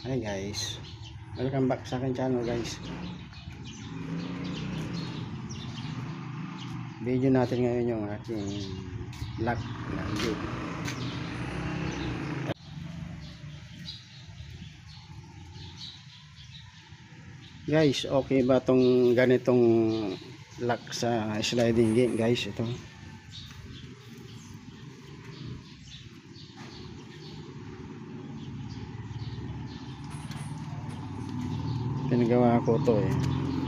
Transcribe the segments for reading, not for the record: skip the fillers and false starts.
Hi guys, welcome back sa akin channel guys. Video natin ngayon yung aking lock na gate. Guys, okay ba tong ganitong lock sa sliding gate guys? Ito pinagawa ko to eh.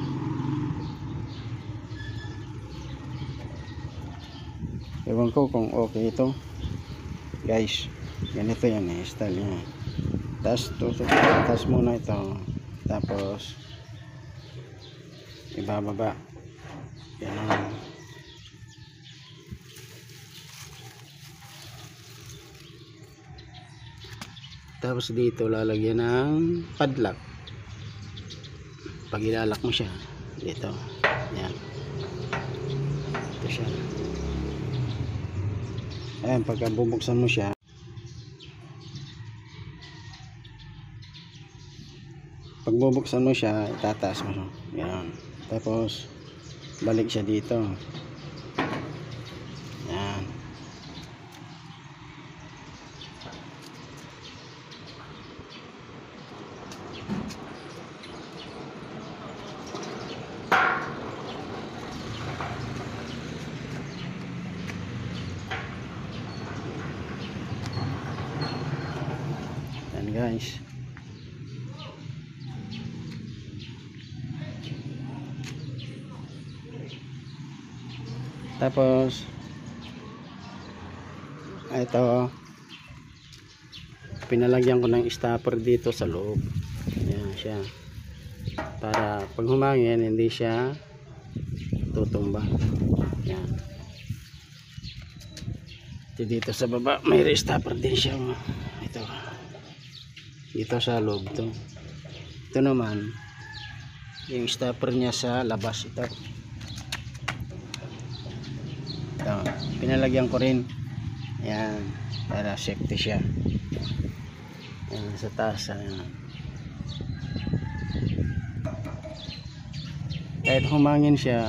Ewan ko kung okay ito guys. Ganito yan eh, style niya. Taas muna ito, tapos ibababa yan. Tapos dito lalagyan ng padlock. Pag ilalak mo siya dito, yan, ito siya. Ayan, pagka bubuksan mo siya, pag bubuksan mo siya, itataas mo siya, yan. Tapos balik siya dito, yan. Yan guys. Tapos ito, pinalagyan ko ng stopper dito sa loob. Yan siya, para pag humangin hindi siya tutumba. Yan. Dito sa baba may stopper din siya. Ito dito sa loob to. Ito naman yung stopper niya sa labas. Ito pinalagyan ko rin, yan, para safety siya. Yan, sa taas, yan. Kahit humangin siya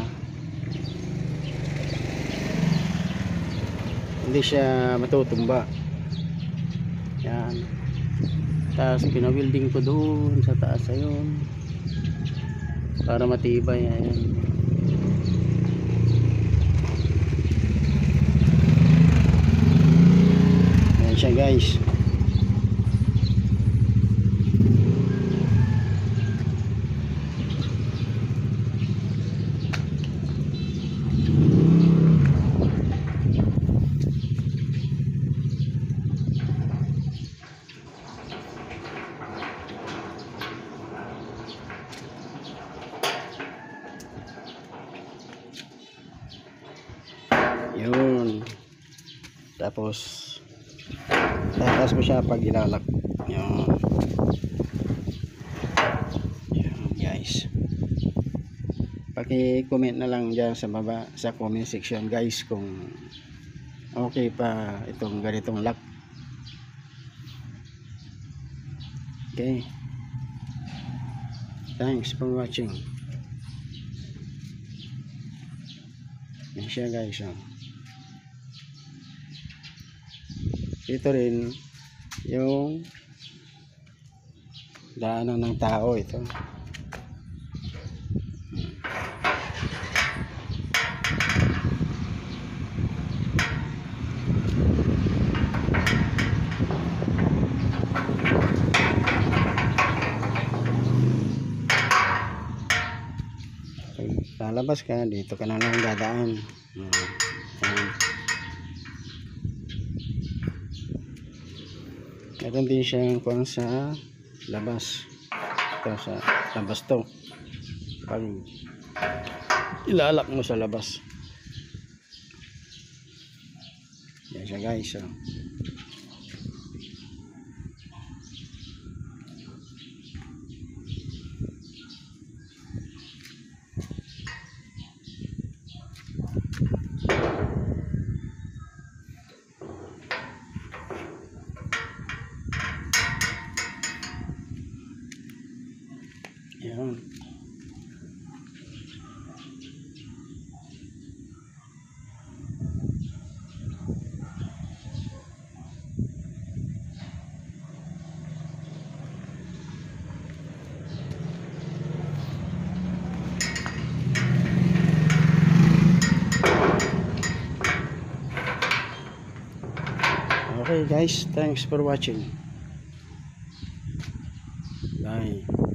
hindi siya matutumba. Yan. Tapos pinawilding ko doon sa taas ayun, para matibay. Ayan. Ayan siya guys. Yun. Tapos tataas mo siya pag ilalak. Yun. Yun guys. Paki-comment na lang dyan sa baba sa comment section guys kung okay pa itong ganitong lock. Okay. Thanks for watching. Yan siya guys. Ito rin yung daanan ng tao. Ito pag lalabas ka dito ka na lang dadaan. Meron din siyang kung sa labas. Ito sa labas to. Pag ilalak mo sa labas. Yan siya guys. Okay guys, thanks for watching. Bye.